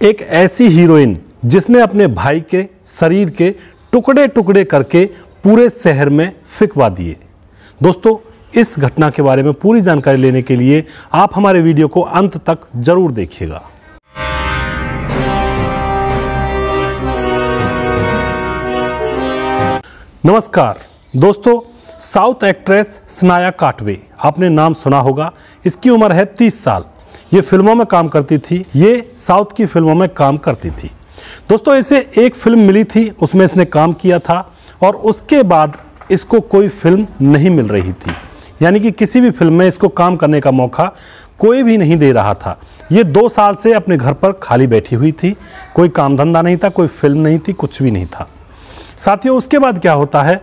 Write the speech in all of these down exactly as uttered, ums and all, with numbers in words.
एक ऐसी हीरोइन जिसने अपने भाई के शरीर के टुकड़े टुकड़े करके पूरे शहर में फिकवा दिए। दोस्तों, इस घटना के बारे में पूरी जानकारी लेने के लिए आप हमारे वीडियो को अंत तक जरूर देखिएगा। नमस्कार दोस्तों, साउथ एक्ट्रेस सनाया काटवे, आपने नाम सुना होगा। इसकी उम्र है तीस साल। ये फिल्मों में काम करती थी, ये साउथ की फिल्मों में काम करती थी। दोस्तों, इसे एक फिल्म मिली थी, उसमें इसने काम किया था और उसके बाद इसको कोई फिल्म नहीं मिल रही थी। यानी कि किसी भी फिल्म में इसको काम करने का मौका कोई भी नहीं दे रहा था। ये दो साल से अपने घर पर खाली बैठी हुई थी, कोई काम धंधा नहीं था, कोई फिल्म नहीं थी, कुछ भी नहीं था। साथियों, उसके बाद क्या होता है,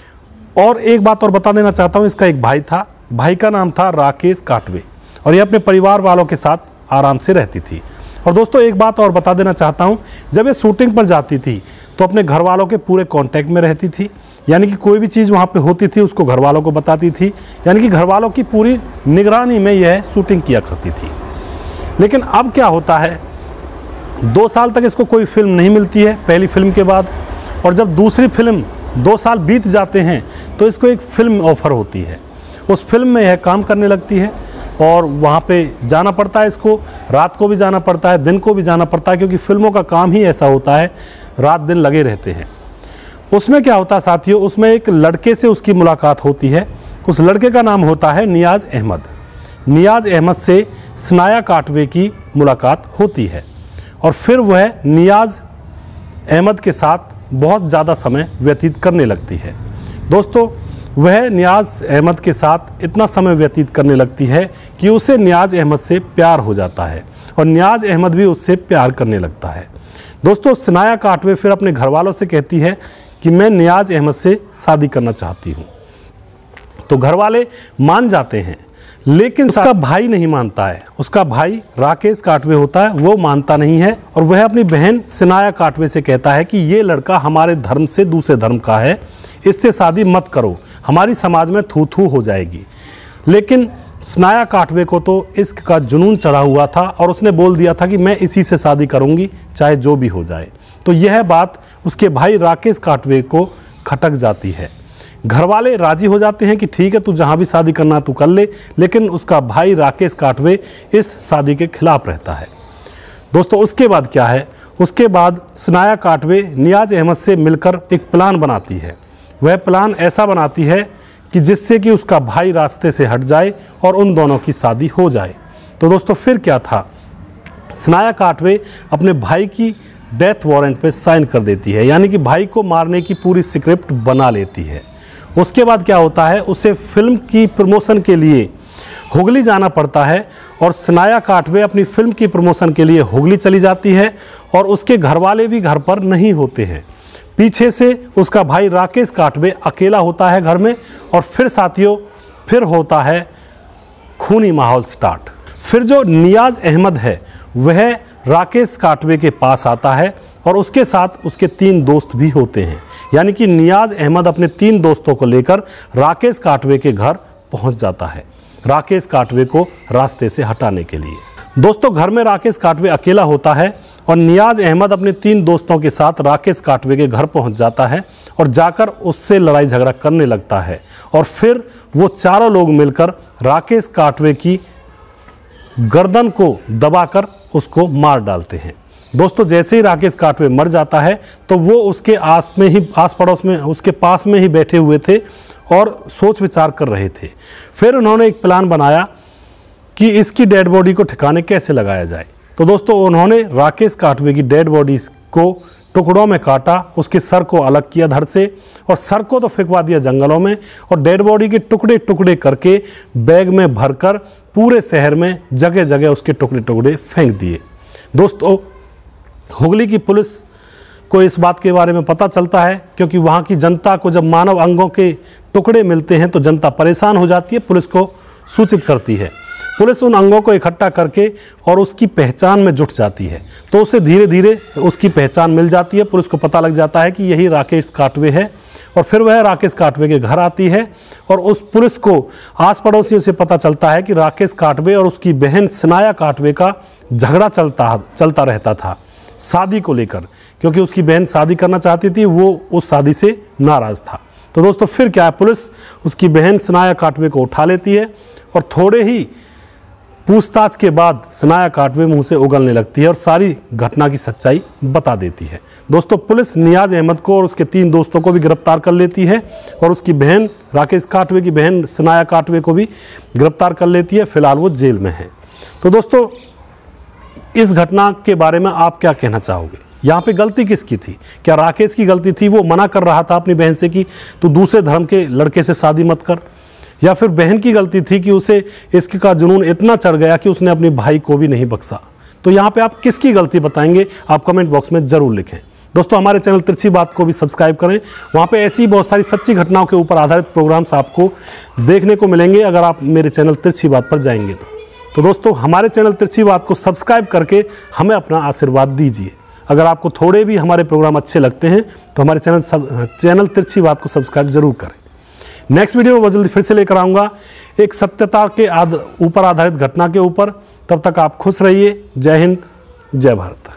और एक बात और बता देना चाहता हूँ, इसका एक भाई था, भाई का नाम था राकेश काटवे और ये अपने परिवार वालों के साथ आराम से रहती थी। और दोस्तों, एक बात और बता देना चाहता हूँ, जब ये शूटिंग पर जाती थी तो अपने घर वालों के पूरे कांटेक्ट में रहती थी। यानी कि कोई भी चीज़ वहाँ पे होती थी उसको घर वालों को बताती थी। यानी कि घर वालों की पूरी निगरानी में यह शूटिंग किया करती थी। लेकिन अब क्या होता है, दो साल तक इसको कोई फिल्म नहीं मिलती है पहली फिल्म के बाद, और जब दूसरी फिल्म दो साल बीत जाते हैं तो इसको एक फिल्म ऑफर होती है। उस फिल्म में यह काम करने लगती है और वहाँ पे जाना पड़ता है इसको। रात को भी जाना पड़ता है, दिन को भी जाना पड़ता है, क्योंकि फिल्मों का काम ही ऐसा होता है, रात दिन लगे रहते हैं। उसमें क्या होता है साथियों, उसमें एक लड़के से उसकी मुलाकात होती है। उस लड़के का नाम होता है नियाज अहमद। नियाज अहमद से सनाया काटवे की मुलाकात होती है और फिर वह नियाज अहमद के साथ बहुत ज़्यादा समय व्यतीत करने लगती है। दोस्तों, वह नियाज अहमद के साथ इतना समय व्यतीत करने लगती है कि उसे नियाज अहमद से प्यार हो जाता है और नियाज अहमद भी उससे प्यार करने लगता है। दोस्तों, सनाया काटवे फिर अपने घर वालों से कहती है कि मैं नियाज अहमद से शादी करना चाहती हूँ। तो घर वाले मान जाते हैं, लेकिन उसका भाई नहीं मानता है। उसका भाई राकेश काटवे होता है, वो मानता नहीं है और वह अपनी बहन सनाया काटवे से कहता है कि ये लड़का हमारे धर्म से दूसरे धर्म का है, इससे शादी मत करो, हमारी समाज में थू थू हो जाएगी। लेकिन सनाया काटवे को तो इश्क का जुनून चढ़ा हुआ था और उसने बोल दिया था कि मैं इसी से शादी करूंगी, चाहे जो भी हो जाए। तो यह बात उसके भाई राकेश काटवे को खटक जाती है। घर वाले राजी हो जाते हैं कि ठीक है, तू जहां भी शादी करना तू कर ले, लेकिन उसका भाई राकेश काटवे इस शादी के खिलाफ रहता है। दोस्तों, उसके बाद क्या है, उसके बाद सनाया काटवे नियाज अहमद से मिलकर एक प्लान बनाती है। वह प्लान ऐसा बनाती है कि जिससे कि उसका भाई रास्ते से हट जाए और उन दोनों की शादी हो जाए। तो दोस्तों, फिर क्या था, सनाया काटवे अपने भाई की डेथ वारंट पे साइन कर देती है। यानी कि भाई को मारने की पूरी स्क्रिप्ट बना लेती है। उसके बाद क्या होता है, उसे फिल्म की प्रमोशन के लिए हुगली जाना पड़ता है और सनाया काटवे अपनी फिल्म की प्रमोशन के लिए हुगली चली जाती है और उसके घर वाले भी घर पर नहीं होते हैं। पीछे से उसका भाई राकेश काटवे अकेला होता है घर में और फिर साथियों, फिर होता है खूनी माहौल स्टार्ट। फिर जो नियाज अहमद है वह राकेश काटवे के पास आता है और उसके साथ उसके तीन दोस्त भी होते हैं। यानी कि नियाज अहमद अपने तीन दोस्तों को लेकर राकेश काटवे के घर पहुंच जाता है, राकेश काटवे को रास्ते से हटाने के लिए। दोस्तों, घर में राकेश काटवे अकेला होता है और नियाज अहमद अपने तीन दोस्तों के साथ राकेश काटवे के घर पहुंच जाता है और जाकर उससे लड़ाई झगड़ा करने लगता है और फिर वो चारों लोग मिलकर राकेश काटवे की गर्दन को दबाकर उसको मार डालते हैं। दोस्तों, जैसे ही राकेश काटवे मर जाता है तो वो उसके आस में ही आस पड़ोस में उसके पास में ही बैठे हुए थे और सोच विचार कर रहे थे। फिर उन्होंने एक प्लान बनाया कि इसकी डेड बॉडी को ठिकाने कैसे लगाया जाए। तो दोस्तों, उन्होंने राकेश काटवे की डेड बॉडी को टुकड़ों में काटा, उसके सर को अलग किया धड़ से और सर को तो फेंकवा दिया जंगलों में और डेड बॉडी के टुकड़े टुकड़े करके बैग में भरकर पूरे शहर में जगह जगह उसके टुकड़े टुकड़े फेंक दिए। दोस्तों, हुगली की पुलिस को इस बात के बारे में पता चलता है, क्योंकि वहाँ की जनता को जब मानव अंगों के टुकड़े मिलते हैं तो जनता परेशान हो जाती है, पुलिस को सूचित करती है। पुलिस उन अंगों को इकट्ठा करके और उसकी पहचान में जुट जाती है। तो उसे धीरे धीरे उसकी पहचान मिल जाती है, पुलिस को पता लग जाता है कि यही राकेश काटवे है और फिर वह राकेश काटवे के घर आती है और उस पुलिस को आस पड़ोसियों से पता चलता है कि राकेश काटवे और उसकी बहन सनाया काटवे का झगड़ा चलता चलता रहता था। शादी को लेकर, क्योंकि उसकी बहन शादी करना चाहती थी, वो उस शादी से नाराज़ था। तो दोस्तों फिर क्या है, पुलिस उसकी बहन सनाया काटवे को उठा लेती है और थोड़े ही पूछताछ के बाद सनाया काटवे मुंह से उगलने लगती है और सारी घटना की सच्चाई बता देती है। दोस्तों पुलिस नियाज अहमद को और उसके तीन दोस्तों को भी गिरफ्तार कर लेती है और उसकी बहन राकेश काटवे की बहन सनाया काटवे को भी गिरफ्तार कर लेती है। फिलहाल वो जेल में है। तो दोस्तों इस घटना के बारे में आप क्या कहना चाहोगे? यहाँ पे गलती किसकी थी? क्या राकेश की गलती थी, वो मना कर रहा था अपनी बहन से कि तू दूसरे धर्म के लड़के से शादी मत कर, या फिर बहन की गलती थी कि उसे इश्क का जुनून इतना चढ़ गया कि उसने अपने भाई को भी नहीं बख्शा? तो यहाँ पे आप किसकी गलती बताएंगे? आप कमेंट बॉक्स में जरूर लिखें। दोस्तों हमारे चैनल तिरछी बात को भी सब्सक्राइब करें, वहाँ पे ऐसी बहुत सारी सच्ची घटनाओं के ऊपर आधारित प्रोग्राम्स आपको देखने को मिलेंगे अगर आप मेरे चैनल तिरछी बात पर जाएंगे तो। तो दोस्तों हमारे चैनल तिरछी बात को सब्सक्राइब करके हमें अपना आशीर्वाद दीजिए। अगर आपको थोड़े भी हमारे प्रोग्राम अच्छे लगते हैं तो हमारे चैनल सब चैनल तिरछी बात को सब्सक्राइब जरूर करें। नेक्स्ट वीडियो में बहुत जल्दी फिर से लेकर आऊँगा एक सत्यता के आध ऊपर आधारित घटना के ऊपर। तब तक आप खुश रहिए। जय हिंद, जय भारत।